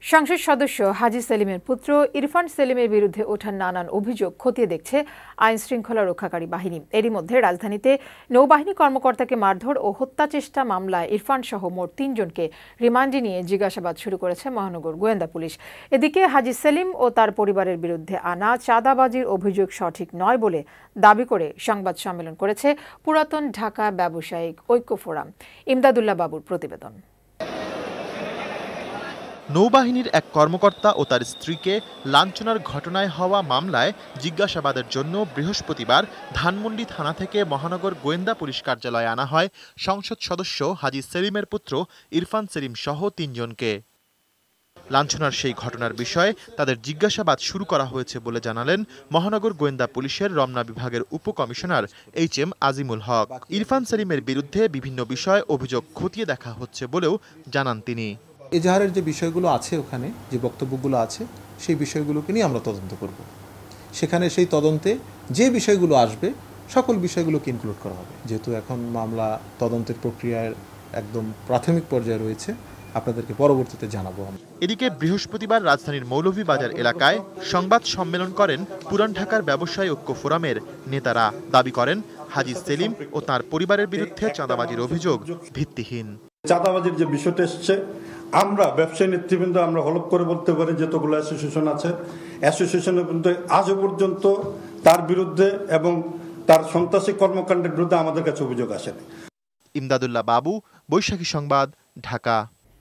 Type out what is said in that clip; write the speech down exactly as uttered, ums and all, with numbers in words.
সংসদ সদস্য হাজী সেলিমের পুত্র ইরফান সেলিমের বিরুদ্ধে ওঠা নানান অভিযোগ খতিয়ে দেখছে আইন শৃঙ্খলা রক্ষাকারী বাহিনী। এরই মধ্যে রাজধানীতে নৌবাহিনী কর্মকর্তাকে মারধর ও হত্যাচেষ্টা মামলায় ইরফান সহ মোট তিনজনকে রিমান্ডে নিয়ে জিজ্ঞাসাবাদ শুরু করেছে মহানগর গোয়েন্দা পুলিশ। এদিকে হাজী সেলিম ও তার পরিবারের বিরুদ্ধে আনা চাঁদাবাজির অভিযোগ সঠিক নয় বলে দাবি করে সংবাদ সম্মেলন করেছে পুরাতন ঢাকা ব্যবসায়িক ঐক্য ফোরাম। ইমদাদুল্লাহ বাবুর প্রতিবেদন। নৌবাহিনীর এক কর্মকর্তা ও তার স্ত্রীকে লাঞ্ছনার ঘটনায় হওয়া মামলায় জিজ্ঞাসাবাদের জন্য বৃহস্পতিবার ধানমন্ডি থানা থেকে মহানগর গোয়েন্দা পুলিশ কার্যালয়ে আনা হয় সংসদ সদস্য হাজী সেলিমের পুত্র ইরফান সেলিম সহ তিনজনকে। লাঞ্ছনার সেই ঘটনার বিষয়ে তাদের জিজ্ঞাসাবাদ শুরু করা হয়েছে বলে জানালেন মহানগর গোয়েন্দা পুলিশের রমনা বিভাগের উপকমিশনার এইচ এম আজিমুল হক। ইরফান সেলিমের বিরুদ্ধে বিভিন্ন বিষয়ে অভিযোগ খতিয়ে দেখা হচ্ছে বলেও জানান তিনি। এজাহারের যে বিষয়গুলো আছে, ওখানে যে বক্তব্যগুলো আছে, সেই বিষয়গুলোকে নিয়ে আমরা তদন্ত করব। সেখানে সেই তদন্তে যে বিষয়গুলো আসবে সকল বিষয়গুলোকে ইনক্লুড করা হবে। যেহেতু এখন মামলা তদন্তের প্রক্রিয়ার একদম প্রাথমিক পর্যায়ে রয়েছে, আপনাদেরকে পরবর্তীতে জানাবো। এদিকে বৃহস্পতিবার রাজধানীর মৌলভীবাজার এলাকায় সংবাদ সম্মেলন করেন পুরান ঢাকার ব্যবসায়ী ঐক্য ফোরামের নেতারা। দাবি করেন হাজী সেলিম ও তার পরিবারের বিরুদ্ধে চাঁদাবাজির অভিযোগ ভিত্তিহীন। চাঁদাবাজির যে বিষয়টা এসছে, আমরা ব্যবসায়ী নেতৃবৃন্দ আমরা হলপ করে বলতে পারি যতগুলো অ্যাসোসিয়েশন আছে, অ্যাসোসিয়েশনের বিরুদ্ধে আজও পর্যন্ত তার বিরুদ্ধে এবং তার সন্ত্রাসী কর্মকাণ্ডের বিরুদ্ধে আমাদের কাছে অভিযোগ আসেনি। ইমদাদুল্লাহ বাবু, বৈশাখী সংবাদ, ঢাকা।